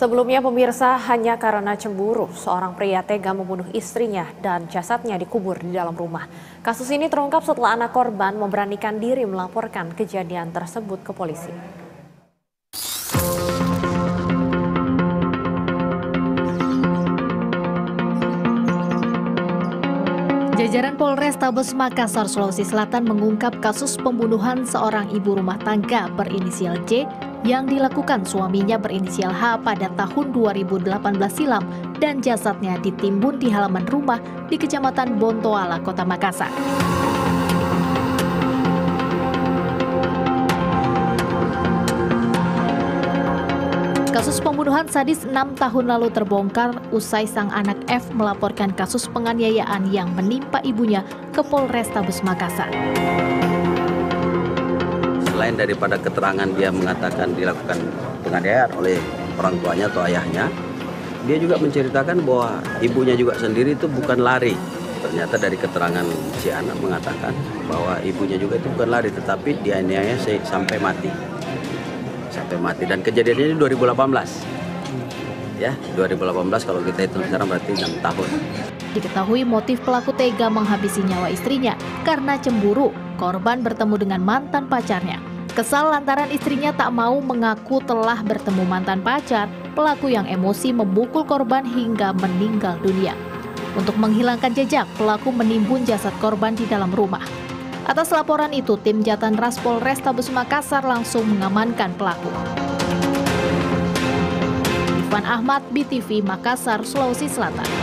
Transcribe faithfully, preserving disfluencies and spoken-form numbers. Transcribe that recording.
Sebelumnya pemirsa, hanya karena cemburu, seorang pria tega membunuh istrinya dan jasadnya dikubur di dalam rumah. Kasus ini terungkap setelah anak korban memberanikan diri melaporkan kejadian tersebut ke polisi. Jajaran Polrestabes Makassar, Sulawesi Selatan mengungkap kasus pembunuhan seorang ibu rumah tangga berinisial J yang dilakukan suaminya berinisial H pada tahun dua ribu delapan belas silam dan jasadnya ditimbun di halaman rumah di Kecamatan Bontoala, Kota Makassar. Kasus pembunuhan sadis enam tahun lalu terbongkar usai sang anak F melaporkan kasus penganiayaan yang menimpa ibunya ke Polrestabes Makassar. Selain daripada keterangan dia mengatakan dilakukan penganiayaan oleh orang tuanya atau ayahnya, dia juga menceritakan bahwa ibunya juga sendiri itu bukan lari. Ternyata dari keterangan si anak mengatakan bahwa ibunya juga itu bukan lari, tetapi dianiaya sampai mati. Sampai mati, dan kejadiannya ini dua ribu delapan belas. Ya, dua ribu delapan belas kalau kita hitung sekarang berarti enam tahun. Diketahui motif pelaku tega menghabisi nyawa istrinya karena cemburu. Korban bertemu dengan mantan pacarnya. Kesal lantaran istrinya tak mau mengaku telah bertemu mantan pacar, pelaku yang emosi memukul korban hingga meninggal dunia. Untuk menghilangkan jejak, pelaku menimbun jasad korban di dalam rumah. Atas laporan itu, tim Jatan Ras Polrestabes Makassar langsung mengamankan pelaku. Ivan Ahmad, B T V Makassar, Sulawesi Selatan.